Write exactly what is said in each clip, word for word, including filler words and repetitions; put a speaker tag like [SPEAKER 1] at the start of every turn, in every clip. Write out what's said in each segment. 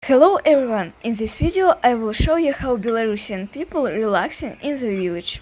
[SPEAKER 1] Hello everyone! In this video I will show you how Belarusian people relaxing in the village.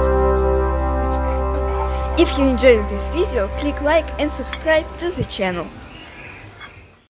[SPEAKER 1] If you enjoyed this video, click like and subscribe to the channel.